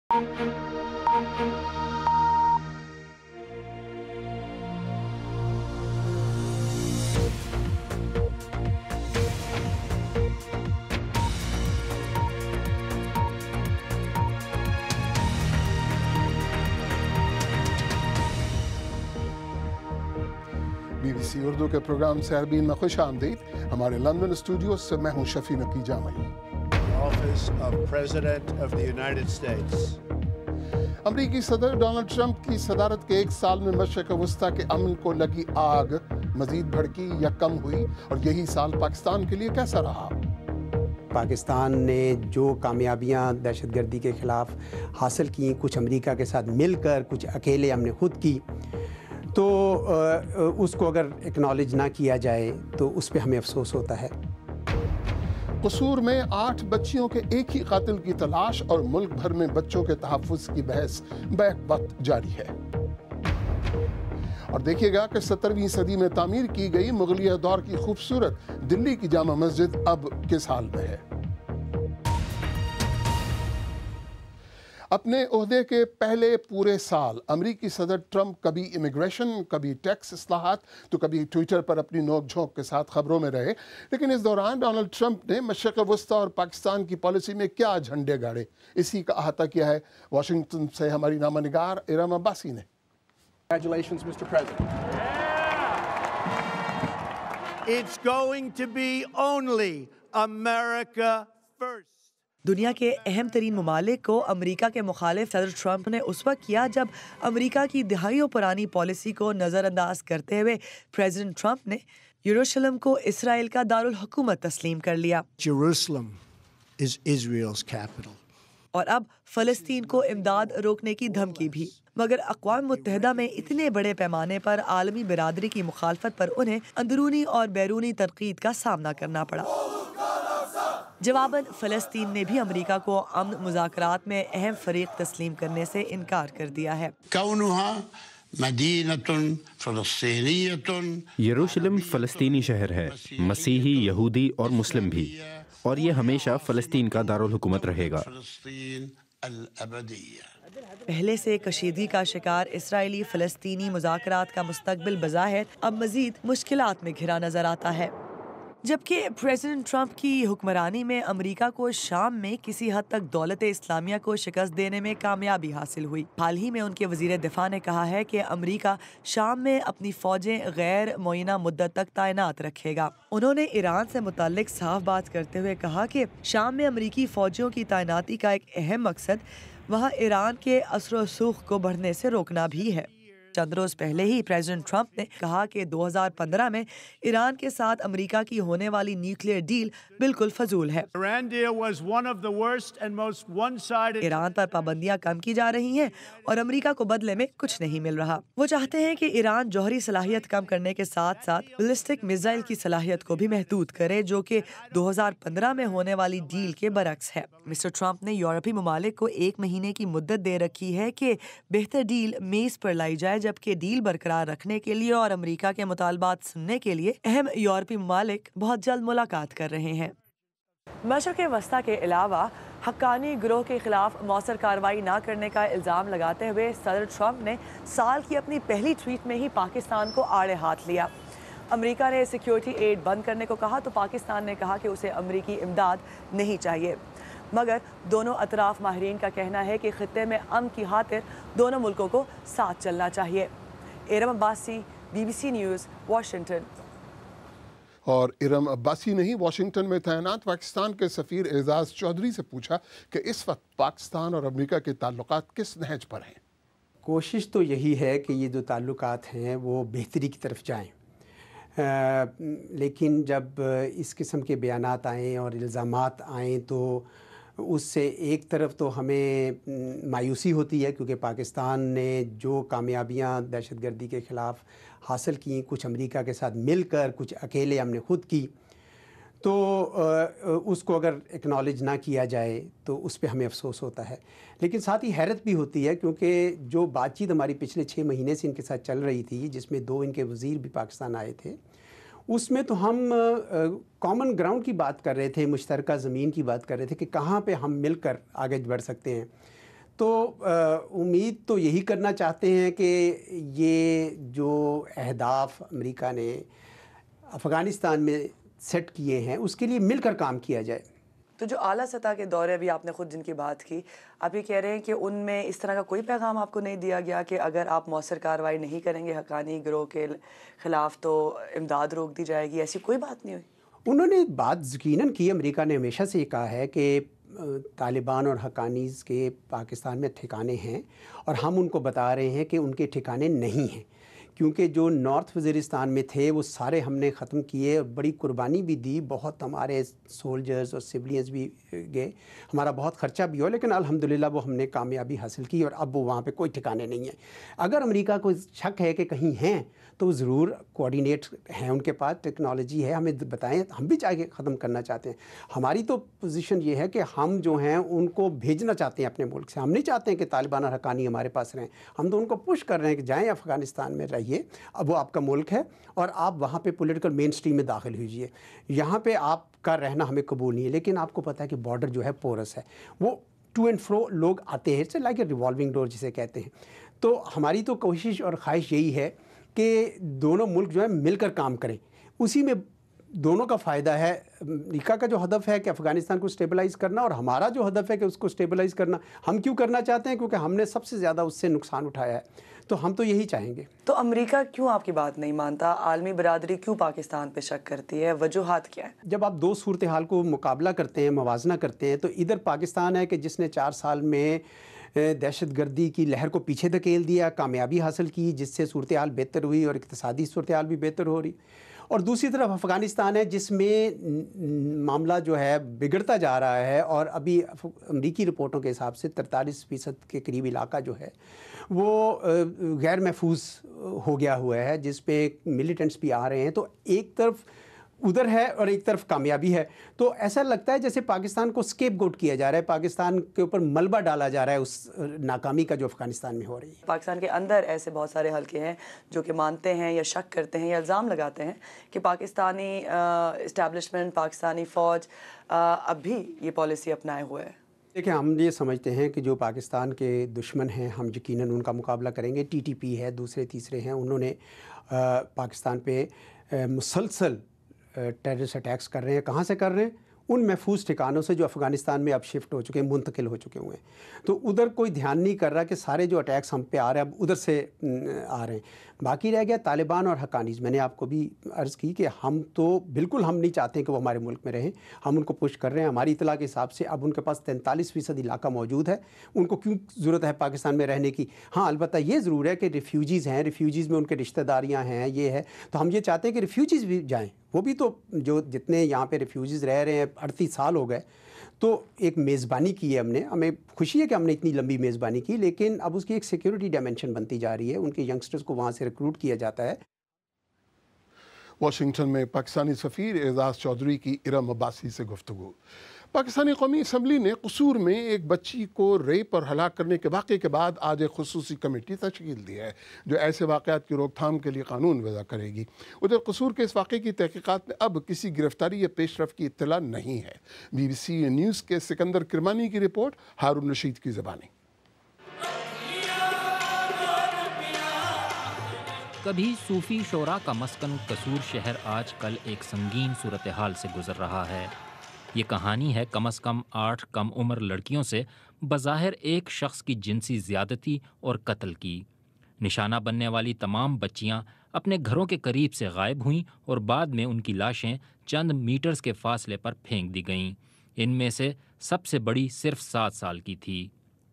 BBC Urdu کے programme سیربین میں خوش آمدید. ہمارے لندن اسٹوڈیو سے میں ہوں شفیع Naqi Jamai. Office of President of the United States. امریکی صدر ڈونلڈ ٹرمپ کی صدارت کے ایک سال میں مشرق وسطیٰ کے امن کو لگی آگ مزید بھڑکی یا کم ہوئی، اور یہی سال پاکستان کے لیے کیسا رہا؟ پاکستان نے جو کامیابیاں دہشت گردی کے خلاف حاصل کی، کچھ امریکہ کے ساتھ مل کر، کچھ اکیلے ہم نے خود کی، تو اس کو اگر اکنالج نہ کیا جائے تو اس پہ ہمیں افسوس ہوتا ہے. قصور میں 8 بچیوں کے ایک ہی قاتل کی تلاش اور ملک بھر میں بچوں کے تحفظ کی بحث بیک وقت جاری ہے. اور دیکھیے گا کہ 17ویں صدی میں تعمیر کی گئی مغلیہ دور کی خوبصورت دلی کی جامع مسجد اب کس حال میں ہے. اپنے عہدے کے پہلے پورے سال امریکی صدر ٹرمپ کبھی امیگریشن، کبھی ٹیکس اصلاحات، تو کبھی ٹویٹر پر اپنی نوک جھونک کے ساتھ خبروں میں رہے. لیکن اس دوران ڈونلڈ ٹرمپ نے مشرق وسطیٰ اور پاکستان کی پالیسی میں کیا جھنڈے گاڑے، اسی کا احاطہ کیا ہے واشنگٹن سے ہماری نامہ نگار ارم عباسی نے. Congratulations, Mr. President. It's going to be only America first. دنیا کے اہم ترین ممالک کو امریکہ کے مخالف صدر ٹرمپ نے اس وقت کیا جب امریکہ کی دہائیوں پرانی پالیسی کو نظر انداز کرتے ہوئے پریزیڈنٹ ٹرمپ نے یروشلم کو اسرائیل کا دارالحکومت تسلیم کر لیا. Jerusalem is Israel's capital. اور اب فلسطین کو امداد روکنے کی دھمکی بھی. مگر اقوام متحدہ میں اتنے بڑے پیمانے پر عالمی برادری کی مخالفت پر انہیں اندرونی اور بیرونی تنقید کا سامنا کرنا پڑا. جواباً فلسطین نے بھی امریکہ کو امن مذاکرات میں اہم فریق تسلیم کرنے سے انکار کر دیا ہے. یروشلم فلسطینی شہر ہے، مسیحی، یہودی اور مسلم بھی، اور یہ ہمیشہ فلسطین کا دارالحکومت رہے گا. پہلے سے کشیدگی کا شکار اسرائیلی فلسطینی مذاکرات کا مستقبل بظاہر اب مزید مشکلات میں گھرا نظر آتا ہے. جبکہ پریزیڈنٹ ٹرمپ کی حکمرانی میں امریکہ کو شام میں کسی حد تک دولت اسلامیہ کو شکست دینے میں کامیابی حاصل ہوئی. حال ہی میں ان کے وزیر دفاع نے کہا ہے کہ امریکہ شام میں اپنی فوجیں غیر معینہ مدت تک تعینات رکھے گا. انہوں نے ایران سے متعلق صاف بات کرتے ہوئے کہا کہ شام میں امریکی فوجیوں کی تعیناتی کا ایک اہم مقصد وہاں ایران کے اثر و رسوخ کو بڑھنے سے روکنا بھی ہے. چند روز پہلے ہی پریزیڈنٹ ٹرمپ نے کہا کہ 2015 میں ایران کے ساتھ امریکہ کی ہونے والی نیوکلیئر ڈیل بالکل فضول ہے. ایران پر پابندیاں کم کی جا رہی ہیں اور امریکہ کو بدلے میں کچھ نہیں مل رہا. وہ چاہتے ہیں کہ ایران جوہری صلاحیت کم کرنے کے ساتھ ساتھ بیلسٹک میزائل کی صلاحیت کو بھی محدود کرے، جو کہ 2015 میں ہونے والی ڈیل کے برعکس ہے. مسٹر ٹرمپ نے یورپی ممالک کو 1 مہینے کی مدت دے رکھی ہے کہ بہتر ڈیل میز پر لائی جائے، جبکہ ڈیل برقرار رکھنے کے لیے اور امریکہ کے مطالبات سننے کے لیے اہم یورپی ممالک بہت جلد ملاقات کر رہے ہیں. مشرق وسطیٰ کے علاوہ حقانی گروہ کے خلاف مؤثر کارروائی نہ کرنے کا الزام لگاتے ہوئے صدر ٹرمپ نے سال کی اپنی پہلی ٹویٹ میں ہی پاکستان کو آڑے ہاتھ لیا. امریکہ نے سیکیورٹی ایڈ بند کرنے کو کہا تو پاکستان نے کہا کہ اسے امریکی امداد نہیں چاہیے. مگر دونوں اطراف ماہرین کا کہنا ہے کہ خطے میں امن کی خاطر دونوں ملکوں کو ساتھ چلنا چاہیے. Iram Abbasi, BBC news, Washington. اور ارم عباسی نے ہی واشنگٹن میں تعینات پاکستان کے سفیر اعزاز چودھری سے پوچھا کہ اس وقت پاکستان اور امریکہ کے تعلقات کس نہج پر ہیں. کوشش تو یہی ہے کہ یہ جو تعلقات ہیں وہ بہتری کی طرف جائیں، لیکن جب اس قسم کے بیانات آئیں اور الزامات آئیں تو اس سے ایک طرف تو ہمیں مایوسی ہوتی ہے، کیونکہ پاکستان نے جو کامیابیاں دہشت گردی کے خلاف حاصل کیں، کچھ امریکہ کے ساتھ مل کر، کچھ اکیلے ہم نے خود کی، تو اس کو اگر اکنالج نہ کیا جائے تو اس پہ ہمیں افسوس ہوتا ہے. لیکن ساتھ ہی حیرت بھی ہوتی ہے، کیونکہ جو بات چیت ہماری پچھلے 6 مہینے سے ان کے ساتھ چل رہی تھی، جس میں 2 ان کے وزیر بھی پاکستان آئے تھے، اس میں تو ہم کامن گراؤنڈ کی بات کر رہے تھے، مشترکہ زمین کی بات کر رہے تھے کہ کہاں پہ ہم مل کر آگے بڑھ سکتے ہیں. تو امید تو یہی کرنا چاہتے ہیں کہ یہ جو اہداف امریکہ نے افغانستان میں سیٹ کیے ہیں اس کے لیے مل کر کام کیا جائے. تو جو اعلیٰ سطح کے دورے بھی آپ نے خود جن کی بات کی، آپ یہ کہہ رہے ہیں کہ ان میں اس طرح کا کوئی پیغام آپ کو نہیں دیا گیا کہ اگر آپ مؤثر کارروائی نہیں کریں گے حقانی گروہ کے خلاف تو امداد روک دی جائے گی، ایسی کوئی بات نہیں ہوئی؟ انہوں نے بات یقیناً کی. امریکہ نے ہمیشہ سے یہ کہا ہے کہ طالبان اور حقانیز کے پاکستان میں ٹھکانے ہیں اور ہم ان کو بتا رہے ہیں کہ ان کے ٹھکانے نہیں ہیں، کیونکہ جو نارتھ وزیرستان میں تھے وہ سارے ہم نے ختم کیے اور بڑی قربانی بھی دی. بہت ہمارے سولجرز اور سولینز بھی گئے، ہمارا بہت خرچہ بھی ہوا، لیکن الحمدللہ وہ ہم نے کامیابی حاصل کی اور اب وہ وہاں پہ کوئی ٹھکانے نہیں ہیں. اگر امریکہ کو شک ہے کہ کہیں ہیں تو ضرور کوآرڈینیٹ ہیں ان کے پاس، ٹیکنالوجی ہے، ہمیں بتائیں، ہم بھی چاہے ختم کرنا چاہتے ہیں. ہماری تو پوزیشن یہ ہے کہ ہم جو ہیں ان کو بھیجنا چاہتے ہیں اپنے ملک سے. ہم نہیں چاہتے ہیں کہ طالبان اور حقانی ہمارے پاس رہیں، ہم تو ان کو پش کر رہے ہیں کہ جائیں افغانستان میں رہیے، اب وہ آپ کا ملک ہے اور آپ وہاں پہ پولیٹیکل مین سٹریم میں داخل ہوجیے. یہاں پہ آپ کا رہنا ہمیں قبول نہیں ہے. لیکن آپ کو پتہ ہے کہ بارڈر جو ہے پورس ہے، وہ ٹو اینڈ فرو لوگ آتے ہیں، it's like a revolving door جسے کہتے ہیں. تو ہماری تو کوشش اور خواہش یہی ہے کہ دونوں ملک جو ہے مل کر کام کریں، اسی میں دونوں کا فائدہ ہے. امریکہ کا جو ہدف ہے کہ افغانستان کو اسٹیبلائز کرنا اور ہمارا جو ہدف ہے کہ اس کو اسٹیبلائز کرنا. ہم کیوں کرنا چاہتے ہیں؟ کیونکہ ہم نے سب سے زیادہ اس سے نقصان اٹھایا ہے، تو ہم تو یہی چاہیں گے. تو امریکہ کیوں آپ کی بات نہیں مانتا؟ عالمی برادری کیوں پاکستان پہ شک کرتی ہے؟ وجوہات کیا ہیں؟ جب آپ دو صورتحال کو مقابلہ کرتے ہیں، موازنہ کرتے ہیں، تو ادھر پاکستان ہے کہ جس نے 4 سال میں دہشت گردی کی لہر کو پیچھے دھکیل دیا، کامیابی حاصل کی، جس سے صورتحال بہتر ہوئی اور اقتصادی صورتحال بھی بہتر ہو رہی. اور دوسری طرف افغانستان ہے جس میں معاملہ جو ہے بگڑتا جا رہا ہے، اور ابھی امریکی رپورٹوں کے حساب سے 43% کے قریب علاقہ جو ہے وہ غیر محفوظ ہو گیا ہوا ہے، جس پہ ملیٹنٹس بھی آ رہے ہیں. تو ایک طرف ادھر ہے اور ایک طرف کامیابی ہے. تو ایسا لگتا ہے جیسے پاکستان کو اسکیپ گوٹ کیا جا رہا ہے، پاکستان کے اوپر ملبہ ڈالا جا رہا ہے اس ناکامی کا جو افغانستان میں ہو رہی ہے. پاکستان کے اندر ایسے بہت سارے حلقے ہیں جو کہ مانتے ہیں یا شک کرتے ہیں یا الزام لگاتے ہیں کہ پاکستانی اسٹیبلشمنٹ، پاکستانی فوج اب بھی یہ پالیسی اپنائے ہوئے ہے. دیکھیں، ہم یہ سمجھتے ہیں کہ جو پاکستان کے دشمن ہیں ہم یقیناً ان کا مقابلہ کریں گے. ٹی ٹی پی ہے، دوسرے تیسرے ہیں، انہوں نے پاکستان پہ مسلسل ٹیررسٹ اٹیکس کر رہے ہیں. کہاں سے کر رہے ہیں؟ ان محفوظ ٹھکانوں سے جو افغانستان میں اب شفٹ ہو چکے ہیں، منتقل ہو چکے ہوئے ہیں. تو ادھر کوئی دھیان نہیں کر رہا کہ سارے جو اٹیکس ہم پہ آ رہے ہیں اب ادھر سے آ رہے ہیں. باقی رہ گیا طالبان اور حقانیز. میں نے آپ کو بھی عرض کی کہ ہم تو بالکل ہم نہیں چاہتے کہ وہ ہمارے ملک میں رہیں، ہم ان کو پش کر رہے ہیں. ہماری اطلاع کے حساب سے اب ان کے پاس 43% علاقہ موجود ہے. ان کو کیوں ضرورت ہے پاکستان میں رہنے کی؟ ہاں، البتہ یہ ضرور ہے کہ ریفیوجیز ہیں، ریفیوجیز میں ان کے رشتہ داریاں ہیں، یہ ہے. تو ہم یہ چاہتے ہیں کہ ریفیوجیز بھی جائیں. وہ بھی تو جو جتنے یہاں پہ ریفیوجیز رہ رہے ہیں 38 سال ہو گئے، تو ایک میزبانی کی ہے ہم نے. ہمیں خوشی ہے کہ ہم نے اتنی لمبی میزبانی کی، لیکن اب اس کی ایک سیکیورٹی ڈائمنشن بنتی جا رہی ہے. ان کے ینگسٹرز کو وہاں سے ریکروٹ کیا جاتا ہے. واشنگٹن میں پاکستانی سفیر اعزاز چودھری کی ارم عباسی سے گفتگو. پاکستانی قومی اسمبلی نے قصور میں ایک بچی کو ریپ اور ہلاک کرنے کے واقعے کے بعد آج ایک خصوصی کمیٹی تشکیل دی ہے جو ایسے واقعات کی روک تھام کے لیے قانون وضع کرے گی. ادھر قصور کے اس واقعے کی تحقیقات میں اب کسی گرفتاری یا پیش رفت کی اطلاع نہیں ہے. BBC نیوز کے سکندر کرمانی کی رپورٹ، ہارون رشید کی زبانی. کبھی صوفی شعراء کا مسکن قصور شہر آج کل ایک سنگین صورتحال سے گزر رہا ہے. یہ کہانی ہے کم از کم 8 کم عمر لڑکیوں سے بظاہر ایک شخص کی جنسی زیادتی اور قتل کی. نشانہ بننے والی تمام بچیاں اپنے گھروں کے قریب سے غائب ہوئیں اور بعد میں ان کی لاشیں چند میٹرز کے فاصلے پر پھینک دی گئیں. ان میں سے سب سے بڑی صرف 7 سال کی تھی.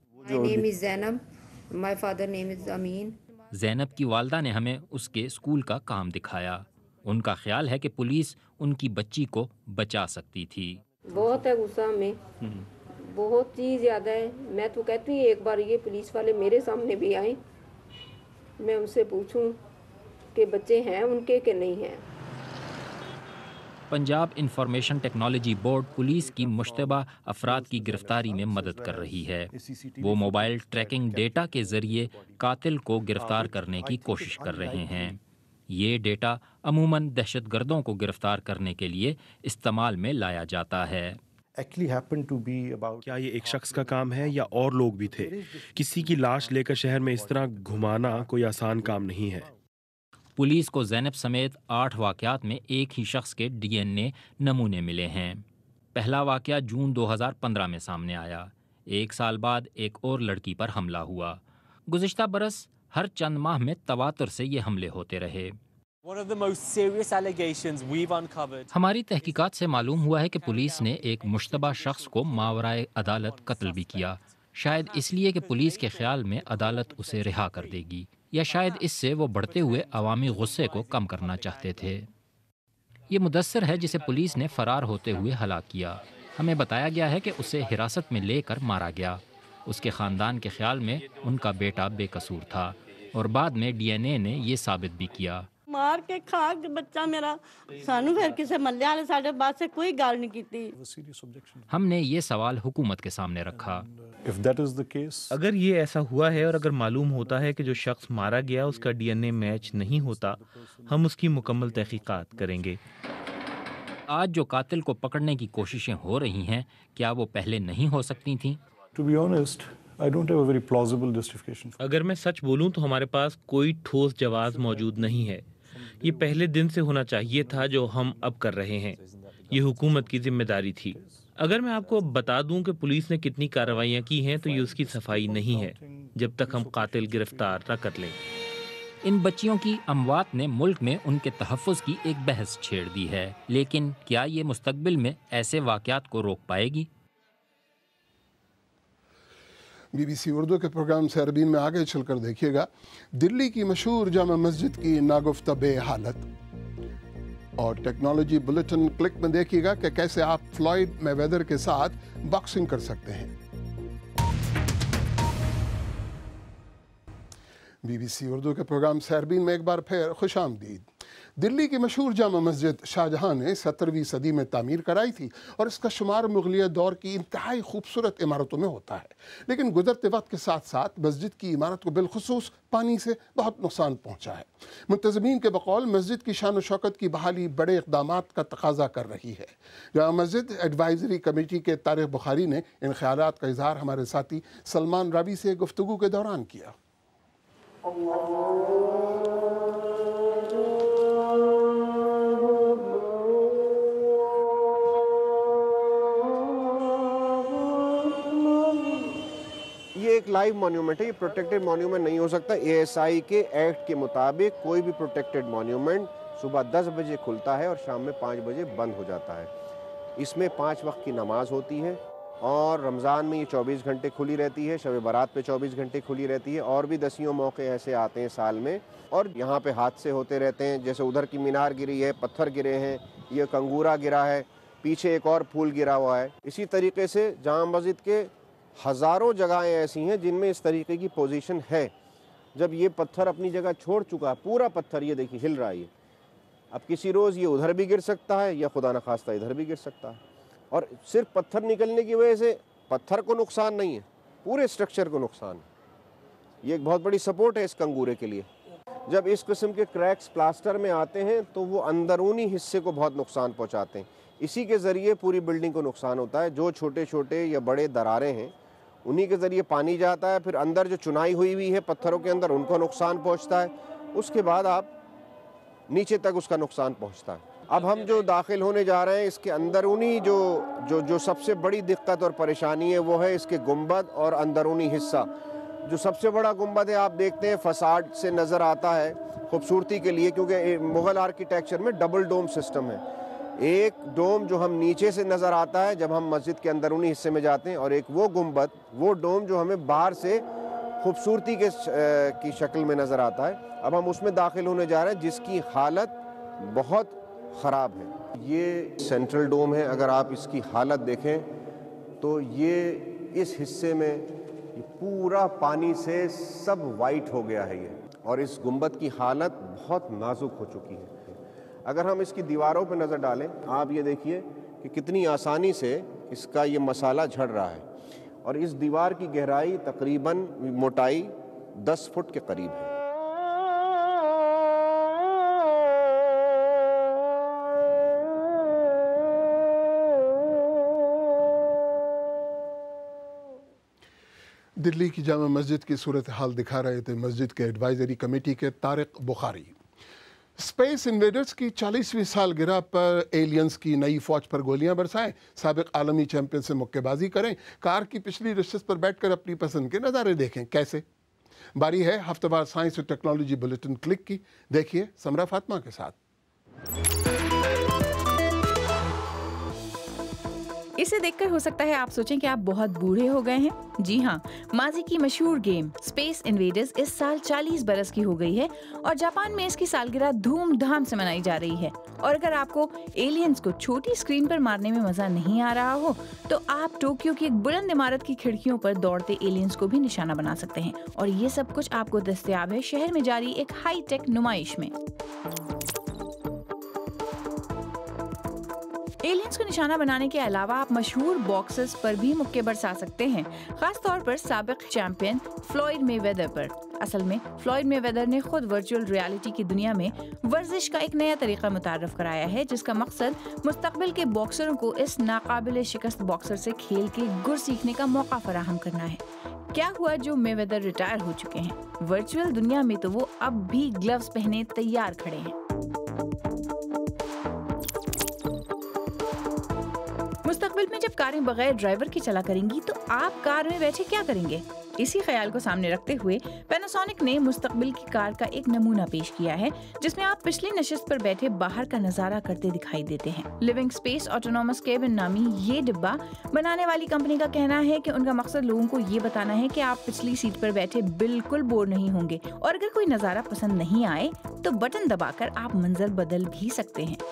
زینب کی والدہ نے ہمیں اس کے اسکول کا کام دکھایا. ان کا خیال ہے کہ پولیس ان کی بچی کو بچا سکتی تھی. بہت ہے غصہ میں، بہت ہی زیادہ ہے. میں تو کہتی ہوں ایک بار یہ پولیس والے میرے سامنے بھی آئیں، میں ان سے پوچھوں کہ بچے ہیں ان کے کہ نہیں ہیں. Punjab information technology board police کی مشتبہ افراد کی گرفتاری میں مدد کر رہی ہے. وہ موبائل ٹریکنگ ڈیٹا کے ذریعے قاتل کو گرفتار کرنے کی کوشش کر رہے ہیں. یہ ڈیٹا عموماً دہشت گردوں کو گرفتار کرنے کے لیے استعمال میں لایا جاتا ہے. کیا یہ ایک شخص کا کام ہے یا اور لوگ بھی تھے؟ کسی کی لاش لے کر شہر میں اس طرح گھمانا کوئی آسان کام نہیں ہے۔ پولیس کو زینب سمیت 8 واقعات میں ایک ہی شخص کے ڈی این اے نمونے ملے ہیں۔ پہلا واقعہ جون 2015 میں سامنے آیا۔ 1 سال بعد ایک اور لڑکی پر حملہ ہوا۔ گزشتہ برس ہر چند ماہ میں تواتر سے یہ حملے ہوتے رہے۔ ہماری تحقیقات سے معلوم ہوا ہے کہ پولیس نے ایک مشتبہ شخص کو ماورائے عدالت قتل بھی کیا، شاید اس لیے کہ پولیس کے خیال میں عدالت اسے رہا کر دے گی، یا شاید اس سے وہ بڑھتے ہوئے عوامی غصے کو کم کرنا چاہتے تھے۔ یہ مدثر ہے جسے پولیس نے فرار ہوتے ہوئے ہلاک کیا۔ ہمیں بتایا گیا ہے کہ اسے حراست میں لے کر مارا گیا۔ اس کے خاندان کے خیال میں ان کا بیٹا بے قصور تھا، اور بعد میں ڈی این اے نے یہ ثابت بھی کیا۔ مار کے کھا کے بچہ میرا سانو پھر کسے ملے والے ساڈے بات سے کوئی گل نہیں کیتی۔ ہم نے یہ سوال حکومت کے سامنے رکھا۔ اگر یہ ایسا ہوا ہے اور اگر معلوم ہوتا ہے کہ جو شخص مارا گیا اس کا ڈی این اے میچ نہیں ہوتا، ہم اس کی مکمل تحقیقات کریں گے۔ آج جو قاتل کو پکڑنے کی کوششیں ہو رہی ہیں، کیا وہ پہلے نہیں ہو سکتی تھیں؟ اگر میں سچ بولوں تو ہمارے پاس کوئی ٹھوس جواز موجود نہیں ہے۔ یہ پہلے دن سے ہونا چاہیے تھا جو ہم اب کر رہے ہیں۔ یہ حکومت کی ذمہ داری تھی۔ اگر میں آپ کو بتا دوں کہ پولیس نے کتنی کارروائیاں کی ہیں تو یہ اس کی صفائی نہیں ہے جب تک ہم قاتل گرفتار نہ کر لیں۔ ان بچیوں کی اموات نے ملک میں ان کے تحفظ کی ایک بحث چھیڑ دی ہے، لیکن کیا یہ مستقبل میں ایسے واقعات کو روک پائے گی؟ بی بی سی اردو کے پروگرام سیربین میں آگے چل کر دیکھیے گا، دلی کی مشہور جامع مسجد کی ناگفتہ بے حالت، اور ٹیکنالوجی بلیٹن کلک میں دیکھیے گا کہ کیسے آپ فلوئڈ مے ویدر کے ساتھ باکسنگ کر سکتے ہیں۔ بی بی سی اردو کے پروگرام سیربین میں ایک بار پھر خوش آمدید۔ دلی کی مشہور جامع مسجد شاہجہاں نے 17ویں صدی میں تعمیر کرائی تھی، اور اس کا شمار مغلیہ دور کی انتہائی خوبصورت عمارتوں میں ہوتا ہے، لیکن گزرتے وقت کے ساتھ ساتھ مسجد کی عمارت کو بالخصوص پانی سے بہت نقصان پہنچا ہے۔ منتظمین کے بقول مسجد کی شان و شوکت کی بحالی بڑے اقدامات کا تقاضا کر رہی ہے۔ جامع مسجد ایڈوائزری کمیٹی کے طارق بخاری نے ان خیالات کا اظہار ہمارے ساتھی سلمان راوی سے گفتگو کے دوران کیا۔ یہ ایک لائیو مونیومنٹ ہے، یہ پروٹیکٹڈ مونیومنٹ نہیں ہو سکتا۔ اے ایس آئی کے ایکٹ کے مطابق کوئی بھی پروٹیکٹڈ مونیومنٹ صبح 10 بجے کھلتا ہے اور شام میں 5 بجے بند ہو جاتا ہے۔ اس میں 5 وقت کی نماز ہوتی ہے، اور رمضان میں یہ 24 گھنٹے کھلی رہتی ہے، شب برات پہ 24 گھنٹے کھلی رہتی ہے، اور بھی دسیوں موقع ایسے آتے ہیں سال میں، اور یہاں پہ حادثے ہوتے رہتے ہیں، جیسے ادھر کی مینار گری ہے، پتھر گرے ہیں، یہ کنگورا گرا ہے، پیچھے ایک اور پھول گرا ہوا ہے۔ اسی طریقے سے جامع مسجد کے ہزاروں جگہیں ایسی ہیں جن میں اس طریقے کی پوزیشن ہے۔ جب یہ پتھر اپنی جگہ چھوڑ چکا ہے، پورا پتھر یہ دیکھیے ہل رہا ہے، اب کسی روز یہ ادھر بھی گر سکتا ہے یا خدا نخواستہ ادھر بھی گر سکتا ہے، اور صرف پتھر نکلنے کی وجہ سے پتھر کو نقصان نہیں ہے، پورے اسٹرکچر کو نقصان ہے۔ یہ ایک بہت بڑی سپورٹ ہے اس کنگورے کے لیے۔ جب اس قسم کے کریکس پلاسٹر میں آتے ہیں تو وہ اندرونی حصے کو بہت نقصان پہنچاتے ہیں، اسی کے ذریعے پوری بلڈنگ کو نقصان ہوتا ہے۔ جو چھوٹے چھوٹے یا بڑے دراریں ہیں انہی کے ذریعے پانی جاتا ہے، پھر اندر جو چنائی ہوئی ہے پتھروں کے اندر ان کو نقصان پہنچتا ہے، اس کے بعد آپ نیچے تک اس کا نقصان پہنچتا ہے۔ اب ہم جو داخل ہونے جا رہے ہیں اس کے اندرونی جو سب سے بڑی دقت اور پریشانی ہے وہ ہے اس کے گنبد اور اندرونی حصہ۔ جو سب سے بڑا گنبد ہے آپ دیکھتے ہیں فساڈ سے نظر آتا ہے خوبصورتی کے لیے، کیونکہ مغل آرکیٹیکچر میں ڈبل ڈوم سسٹم ہے۔ ایک ڈوم جو ہم نیچے سے نظر آتا ہے جب ہم مسجد کے اندرونی حصے میں جاتے ہیں، اور ایک وہ گنبد، وہ ڈوم جو ہمیں باہر سے خوبصورتی کی شکل میں نظر آتا ہے۔ اب ہم اس میں داخل ہونے جا رہے ہیں جس کی حالت بہت خراب ہے۔ یہ سینٹرل ڈوم ہے، اگر آپ اس کی حالت دیکھیں تو یہ اس حصے میں یہ پورا پانی سے سب وائٹ ہو گیا ہے یہ، اور اس گنبد کی حالت بہت نازک ہو چکی ہے۔ اگر ہم اس کی دیواروں پہ نظر ڈالیں، آپ یہ دیکھیے کہ کتنی آسانی سے اس کا یہ مسالہ جھڑ رہا ہے، اور اس دیوار کی گہرائی تقریباً موٹائی 10 فٹ کے قریب ہے۔ दिल्ली की जामा मस्जिद की सूरत हाल दिखा रहे थे मस्जिद के एडवाइजरी कमेटी के तारिक बुखारी। स्पेस इन्वेडर्स की 40वीं सालगिरह पर एलियंस की नई फौज पर गोलियां बरसाएं, साबिक आलमी चैंपियन से मुक्केबाजी करें, कार की पिछली नशिस्त पर बैठकर अपनी पसंद के नज़ारे देखें। कैसे? बारी है हफ्तेवार साइंस और टेक्नोलॉजी बुलेटिन क्लिक की। देखिए समरा फातिमा के साथ। इसे देखकर हो सकता है आप सोचें कि आप बहुत बूढ़े हो गए हैं। जी हाँ, माजी की मशहूर गेम स्पेस इन्वेडर्स इस साल 40 बरस की हो गई है और जापान में इसकी सालगिरह धूमधाम से मनाई जा रही है। और अगर आपको एलियंस को छोटी स्क्रीन पर मारने में मजा नहीं आ रहा हो तो आप टोक्यो की एक बुलंद इमारत की खिड़कियों पर दौड़ते एलियंस को भी निशाना बना सकते हैं। और ये सब कुछ आपको दस्तयाब है शहर में जारी एक हाई टेक नुमाइश में। एलियंस को निशाना बनाने के अलावा आप मशहूर बॉक्सर्स पर भी मुक्के बरसा सकते हैं, खास तौर पर साबिक चैंपियन फ्लॉयड मेवेदर पर। असल में फ्लॉयड मेवेदर ने खुद वर्चुअल रियलिटी की दुनिया में वर्जिश का एक नया तरीका मुतारफ कराया है, जिसका मकसद मुस्तकबिल के बॉक्सरों को इस नाकाबिले शिकस्त बॉक्सर से खेल के गुर सीखने का मौका फराहम करना है। क्या हुआ जो मेवेदर रिटायर हो चुके हैं? वर्चुअल दुनिया में तो वो अब भी ग्लव्स पहने तैयार खड़े हैं। मुस्तकबिल में जब कारें बगैर ड्राइवर के चला करेंगी तो आप कार में बैठे क्या करेंगे? इसी ख्याल को सामने रखते हुए पैनासोनिक ने मुस्तकबिल की कार का एक नमूना पेश किया है, जिसमें आप पिछली नशिस्त पर बैठे बाहर का नजारा करते दिखाई देते हैं। लिविंग स्पेस ऑटोनोमस केबिन नामी ये डिब्बा बनाने वाली कंपनी का कहना है कि उनका मकसद लोगों को ये बताना है कि आप पिछली सीट पर बैठे बिल्कुल बोर नहीं होंगे और अगर कोई नजारा पसंद नहीं आए तो बटन दबाकर आप मंजर बदल भी सकते हैं।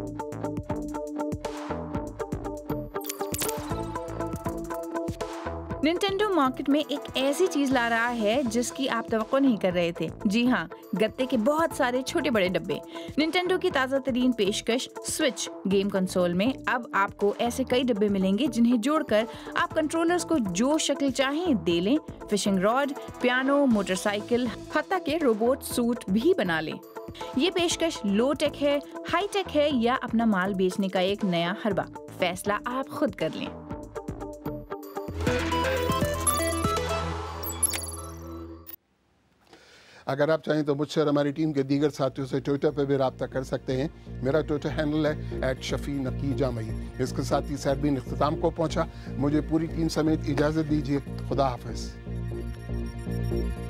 निंटेंडो मार्केट में एक ऐसी चीज ला रहा है जिसकी आप तवक्को नहीं कर रहे थे। जी हाँ, गत्ते के बहुत सारे छोटे बड़े डब्बे। निंटेंडो की ताज़ा तरीन पेशकश स्विच गेम कंसोल में अब आपको ऐसे कई डब्बे मिलेंगे जिन्हें जोड़कर आप कंट्रोलर्स को जो शक्ल चाहें दे लें। फिशिंग रॉड, पियानो, मोटरसाइकिल, हत्ता के रोबोट सूट भी बना लें। ये पेशकश लो टेक है, हाई टेक है या अपना माल बेचने का एक नया हरबा, फैसला आप खुद कर लें। अगर आप चाहें तो मुझसे और हमारी टीम के दीगर साथियों से ट्विटर पर भी रब्ता कर सकते हैं। मेरा ट्विटर हैंडल है @शफीनकीजामई। इसके साथ ही सैरबीन इख्तिताम को पहुंचा। मुझे पूरी टीम समेत इजाज़त दीजिए। खुदा हाफिज़।